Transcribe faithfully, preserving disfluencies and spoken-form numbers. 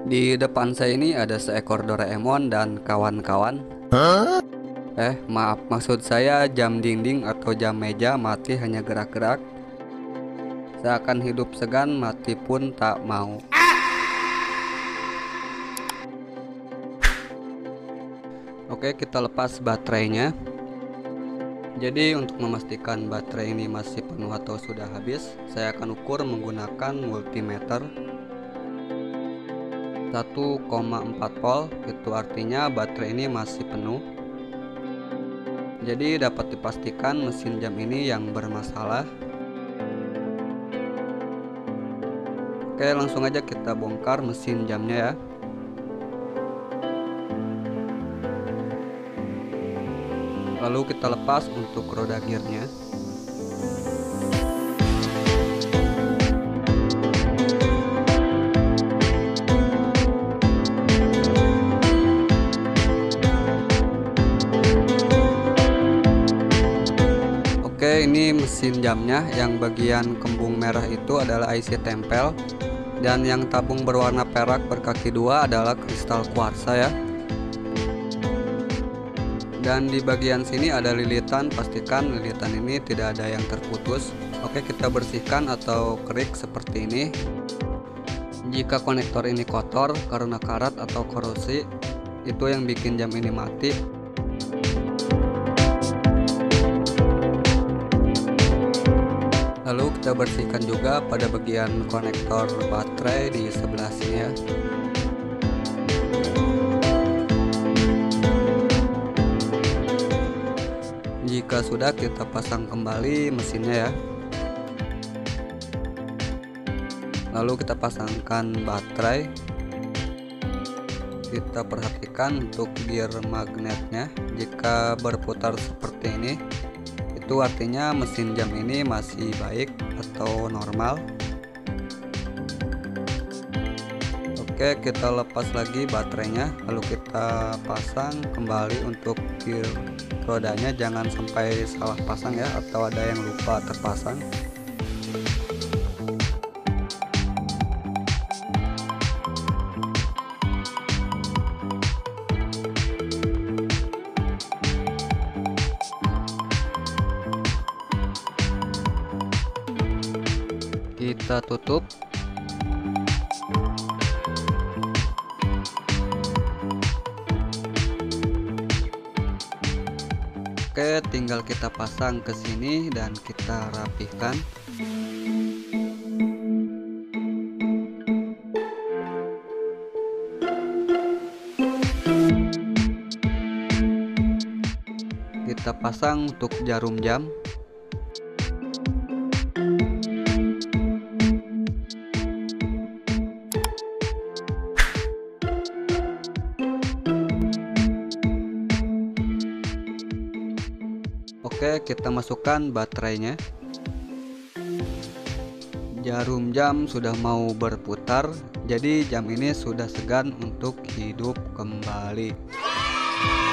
Di depan saya ini ada seekor Doraemon dan kawan-kawan. Eh, maaf, maksud saya jam dinding atau jam meja mati hanya gerak-gerak. Saya akan hidup segan, mati pun tak mau. Oke, kita lepas baterainya. Jadi untuk memastikan baterai ini masih penuh atau sudah habis, saya akan ukur menggunakan multimeter. satu koma empat volt, itu artinya baterai ini masih penuh. Jadi dapat dipastikan mesin jam ini yang bermasalah. Oke, langsung aja kita bongkar mesin jamnya ya. Lalu kita lepas untuk roda gearnya. Oke, ini mesin jamnya. Yang bagian kembung merah itu adalah I C tempel, dan yang tabung berwarna perak berkaki dua adalah kristal kuarsa ya. Dan di bagian sini ada lilitan, pastikan lilitan ini tidak ada yang terputus. Oke, kita bersihkan atau kerik seperti ini. Jika konektor ini kotor karena karat atau korosi, itu yang bikin jam ini mati. Lalu kita bersihkan juga pada bagian konektor baterai di sebelah sini ya. Jika sudah, kita pasang kembali mesinnya ya. Lalu kita pasangkan baterai. Kita perhatikan untuk gear magnetnya. Jika berputar seperti ini, itu artinya mesin jam ini masih baik atau normal. Oke, kita lepas lagi baterainya, lalu kita pasang kembali untuk gear rodanya. Jangan sampai salah pasang ya, atau ada yang lupa terpasang. Kita tutup. Oke, tinggal kita pasang ke sini dan kita rapihkan. Kita pasang untuk jarum jam. Oke, kita masukkan baterainya. Jarum jam sudah mau berputar, jadi jam ini sudah segan untuk hidup kembali.